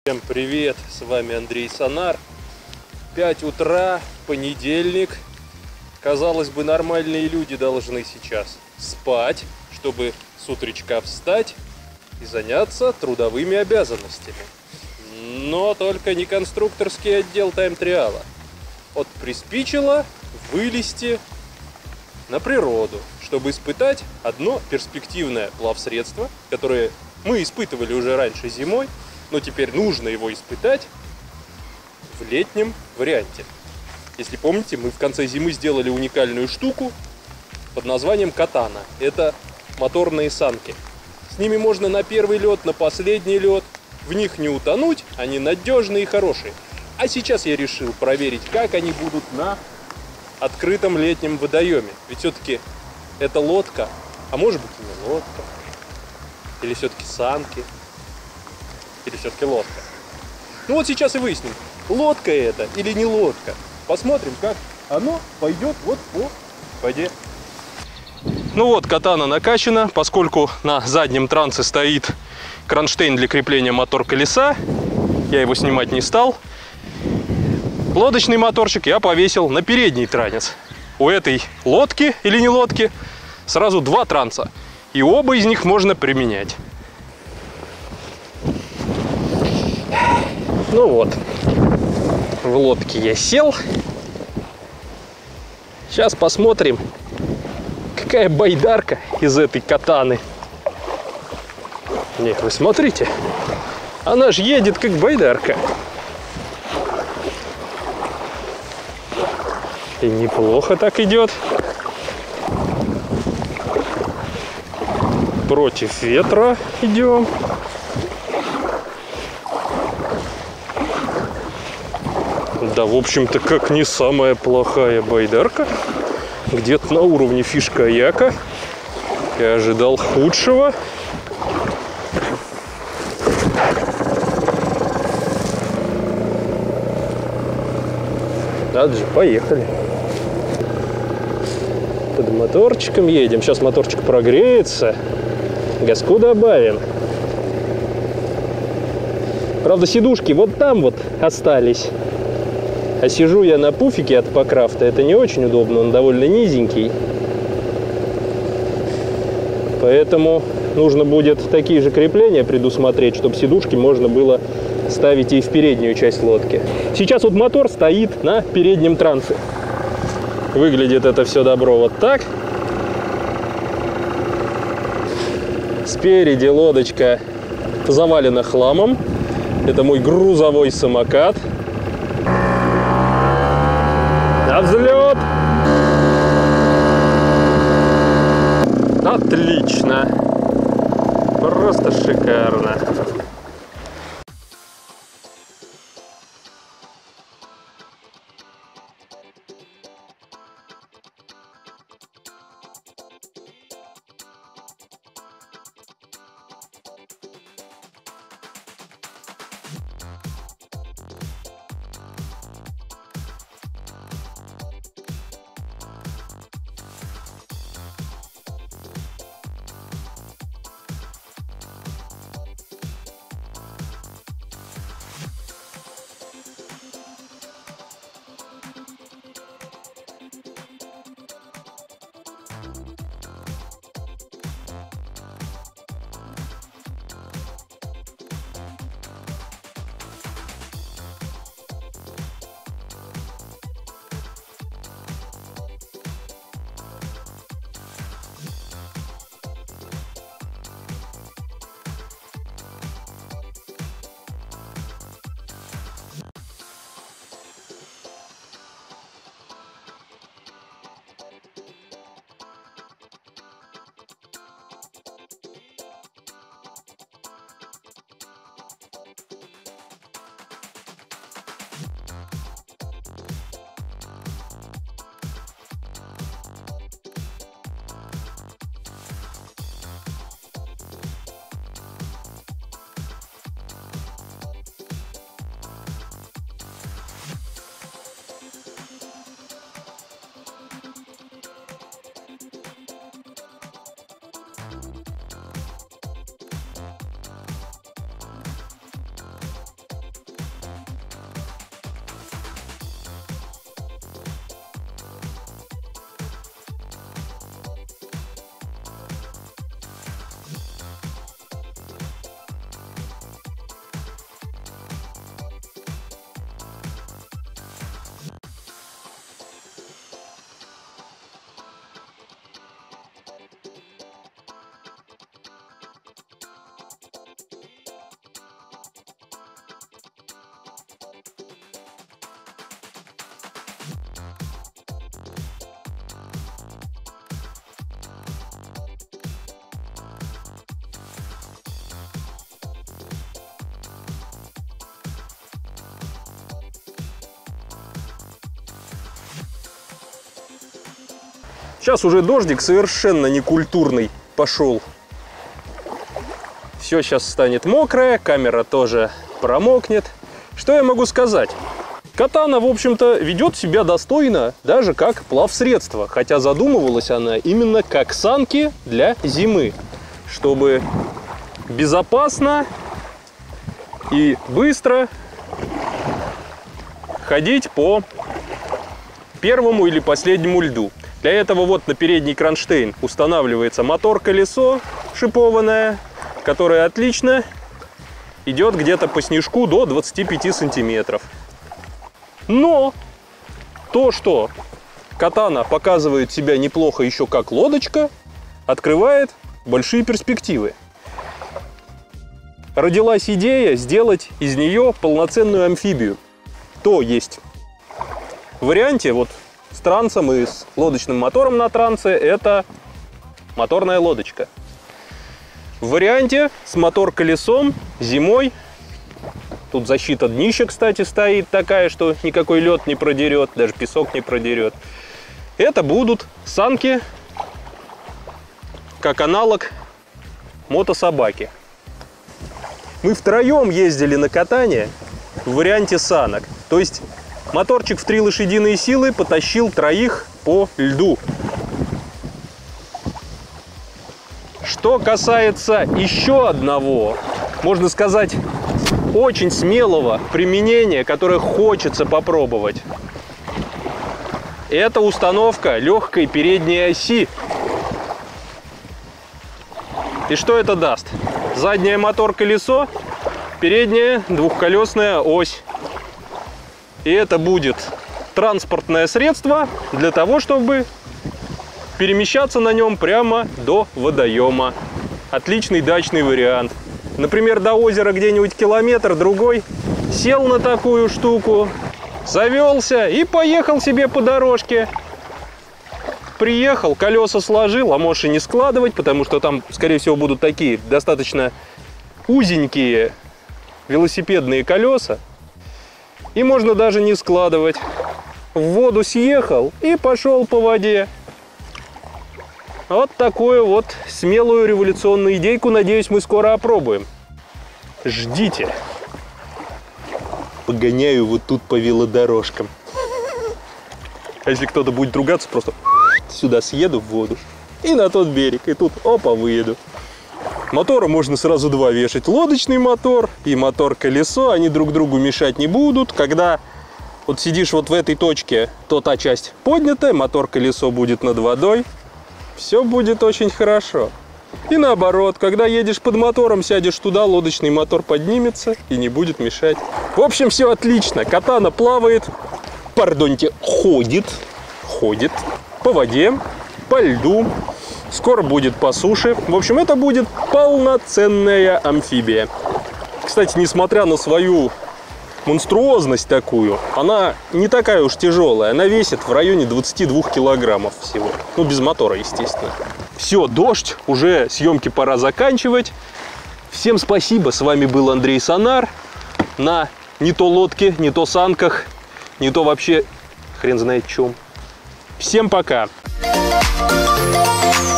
Всем привет, с вами Андрей Сонар. 5 утра, понедельник. Казалось бы, нормальные люди должны сейчас спать, чтобы с утречка встать и заняться трудовыми обязанностями. Но только не конструкторский отдел Тайм-Триала. Вот приспичило вылезти на природу, чтобы испытать одно перспективное плавсредство, которое мы испытывали уже раньше зимой, но теперь нужно его испытать в летнем варианте. Если помните, мы в конце зимы сделали уникальную штуку под названием катана. Это моторные санки. С ними можно на первый лед, на последний лед. В них не утонуть, они надежные и хорошие. А сейчас я решил проверить, как они будут на открытом летнем водоеме. Ведь все-таки это лодка, а может быть и не лодка. Или все-таки санки. Или все-таки лодка. Ну вот сейчас и выясним, лодка это или не лодка. Посмотрим, как оно пойдет вот по воде. Ну вот, катана накачана, поскольку на заднем трансе стоит кронштейн для крепления мотор-колеса. Я его снимать не стал. Лодочный моторчик я повесил на передний транец. У этой лодки или не лодки сразу два транса. И оба из них можно применять. Ну вот, в лодке я сел. Сейчас посмотрим, какая байдарка из этой катаны. Нет, вы смотрите, она же едет как байдарка. И неплохо так идет. Против ветра идем. Да, в общем-то, как не самая плохая байдарка. Где-то на уровне фиш-каяка. Я ожидал худшего. Надо же, поехали. Под моторчиком едем. Сейчас моторчик прогреется. Газку добавим. Правда, сидушки вот там вот остались. А сижу я на пуфике от Покрафта. Это не очень удобно, он довольно низенький. Поэтому нужно будет такие же крепления предусмотреть, чтобы сидушки можно было ставить и в переднюю часть лодки. Сейчас вот мотор стоит на переднем трансе. Выглядит это все добро вот так. Спереди лодочка завалена хламом. Это мой грузовой самокат. На взлет! Отлично! Просто шикарно! Сейчас уже дождик совершенно некультурный пошел. Все сейчас станет мокрое, камера тоже промокнет. Что я могу сказать? Катана, в общем-то, ведет себя достойно, даже как плавсредство. Хотя задумывалась она именно как санки для зимы. Чтобы безопасно и быстро ходить по первому или последнему льду. Для этого вот на передний кронштейн устанавливается мотор-колесо шипованное, которое отлично идет где-то по снежку до 25 сантиметров. Но то, что Катана показывает себя неплохо еще как лодочка, открывает большие перспективы. Родилась идея сделать из нее полноценную амфибию. То есть в варианте вот с трансом и с лодочным мотором на трансе это моторная лодочка. В варианте с мотор-колесом зимой, тут защита днища, кстати, стоит такая, что никакой лед не продерет, даже песок не продерет. Это будут санки как аналог мотособаки. Мы втроем ездили на катание в варианте санок. То есть моторчик в 3 лошадиные силы потащил троих по льду. Что касается еще одного, можно сказать, очень смелого применения, которое хочется попробовать, это установка легкой передней оси. И что это даст? Заднее мотор-колесо, передняя двухколесная ось. И это будет транспортное средство для того, чтобы перемещаться на нем прямо до водоема. Отличный дачный вариант. Например, до озера где-нибудь километр-другой, сел на такую штуку, завелся и поехал себе по дорожке. Приехал, колеса сложил, а можешь и не складывать, потому что там, скорее всего, будут такие достаточно узенькие велосипедные колеса. И можно даже не складывать. В воду съехал и пошел по воде. Вот такую вот смелую революционную идейку, надеюсь, мы скоро опробуем. Ждите. Погоняю вот тут по велодорожкам. А если кто-то будет ругаться, просто сюда съеду в воду и на тот берег. И тут опа, выеду. Мотора можно сразу два вешать. Лодочный мотор и мотор-колесо. Они друг другу мешать не будут. Когда вот сидишь вот в этой точке, то та часть поднятая, мотор-колесо будет над водой. Все будет очень хорошо. И наоборот, когда едешь под мотором, сядешь туда, лодочный мотор поднимется и не будет мешать. В общем, все отлично. Катана плавает, пардоньте, ходит по воде, по льду. Скоро будет по суше. В общем, это будет полноценная амфибия. Кстати, несмотря на свою монструозность такую, она не такая уж тяжелая. Она весит в районе 22 килограммов всего. Ну, без мотора, естественно. Все, дождь, уже съемки пора заканчивать. Всем спасибо, с вами был Андрей Сонар. На не то лодке, не то санках, не то вообще хрен знает чем. Всем пока!